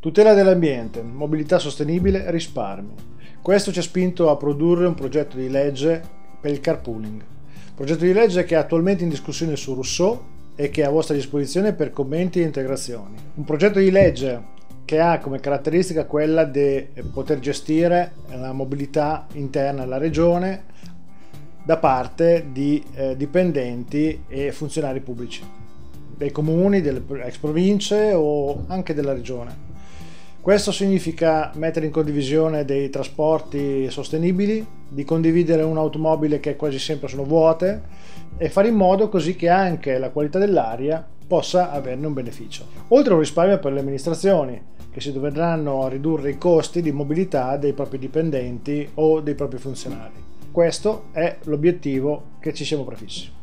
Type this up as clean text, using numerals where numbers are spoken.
Tutela dell'ambiente, mobilità sostenibile, risparmi. Questo ci ha spinto a produrre un progetto di legge per il carpooling. Progetto di legge che è attualmente in discussione su Rousseau e che è a vostra disposizione per commenti e integrazioni. Un progetto di legge che ha come caratteristica quella di poter gestire la mobilità interna alla regione da parte di dipendenti e funzionari pubblici, dei comuni, delle ex province o anche della regione. Questo significa mettere in condivisione dei trasporti sostenibili, di condividere un'automobile che quasi sempre sono vuote e fare in modo così che anche la qualità dell'aria possa averne un beneficio. Oltre a un risparmio per le amministrazioni, che si dovranno ridurre i costi di mobilità dei propri dipendenti o dei propri funzionari. Questo è l'obiettivo che ci siamo prefissi.